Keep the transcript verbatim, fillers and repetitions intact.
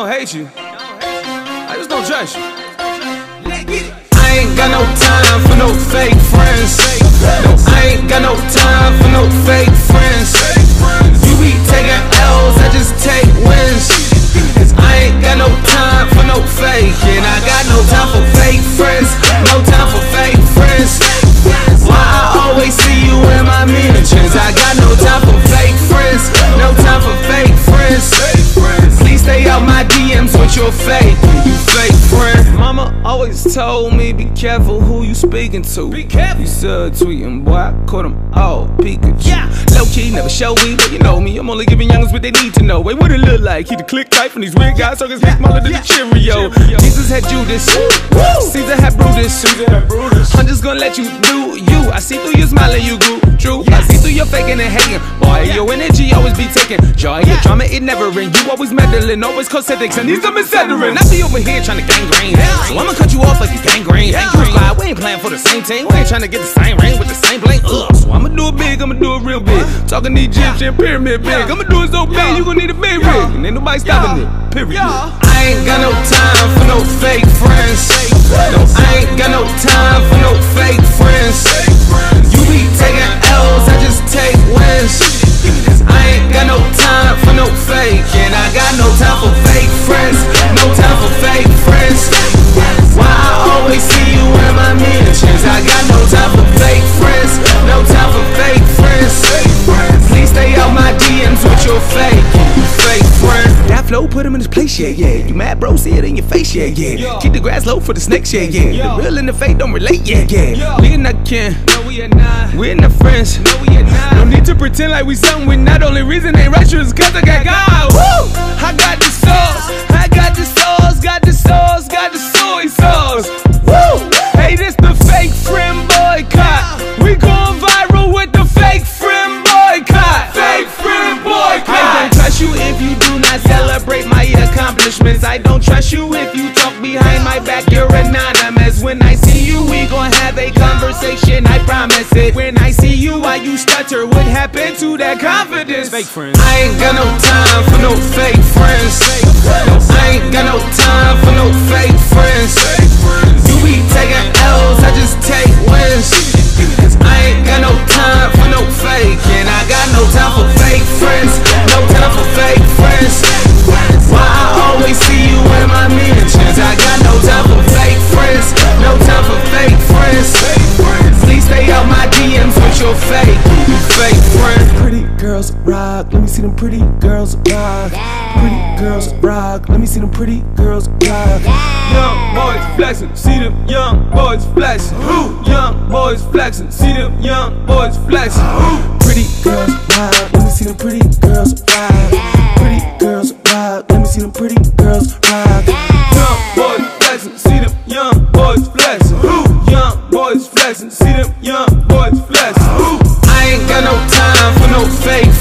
don't hate you, I just don't trust you. I ain't got no time for no fake friends. No, I ain't got no time for no fake friends. You be taking L's, I just take wins. Cause I ain't got no time for no fake. And I got no time for fake friends. No time for fake friends. Why I always see you in my mentions. I got no time for fake friends. No time for fake friends. Please stay out my D Ms with your fake. You fake friend. Mama always told me, be careful who you speaking to. Be careful. You subtweeting, boy, I caught them all Pikachu. Yeah. Low key, never show me, but you know me. I'm only giving youngins what they need to know. Wait, what it look like? He the click right from these weird guys, so it's yeah. smaller than yeah. the Cheerio. Cheerio. Jesus had Judas, Woo. Caesar had Brutus. Caesar had Brutus. I'm just gonna let you do you. I see through your smile and you grew true. Yes. I see through your faking and hating. Boy, yeah. your energy always be taking joy. Yeah. Your drama, it never end. You always meddling, always cosmetics, and these are miscedering. I be over here trying to gangrene. Yeah. So I'ma cut you off like it's gangrene. Yeah. Fly, we ain't playing for the same team. We ain't trying to get the same ring with the same bling. Ugh. So I'ma do it big, I'ma do it real big. Talking Egyptian pyramid big. I'ma do it so big, you gon' need a big rig. And ain't nobody stopping it. Period. I ain't got no time for no fake friends. No, I ain't got no time for no fake friends. You be taking L's, I just take wins. Cause I ain't got no time for no fake. And I got no time for fake friends. No time for fake friends. Why I always see you in my mentions. I got no time for fake friends. No time for fake friends. Please stay out my D Ms with your fake. You fake friend. That flow put him in his place, yeah, yeah. You mad, bro? See it in your face, yeah, yeah. yeah. Keep the grass low for the snakes, yeah, yeah. yeah. The real and the fake don't relate, yeah, yeah. yeah. We are not kin, no, we are not. We're not friends, no, we are not. No need to pretend like we something we not. Only reason ain't righteous is cause I got God. Woo! I got the sauce, I got the sauce, got the sauce, got the soy sauce. Woo! Hey, this the fake friend boycott. We going viral with the fake friend boycott. Fake friend boycott. I don't trust you if you do not celebrate my accomplishments. I don't trust you if you talk behind my back. You're anonymous. When I see you, we gon' have a conversation. I promise it. When I see you, why you stutter? What happened to that confidence? Fake friends. I ain't got no time for no fake friends. No, I ain't got no time for no fake friends. You be taking L's, I just take wins. Cause I ain't got no time for no fake. And I got no time for fake friends. No time for fake friends. Why I always see you in my mentions. I got no time for fake friends. No time for fake friends. Please stay out my D Ms with your fake. You fake friend. Pretty girls rock, let me see them pretty girls rock. Pretty girls rock, let me see them pretty girls rock. Young boys flexing, see them young boys flexing. Young boys flexing, see them young boys flexing. Pretty girls rock, let me see them pretty girls rock. Pretty girls rock, let me see them pretty girls rock. Young boys flexing, see them young boys flexing. Young boys flexing, see them young boys flexing. I ain't got no time for no fake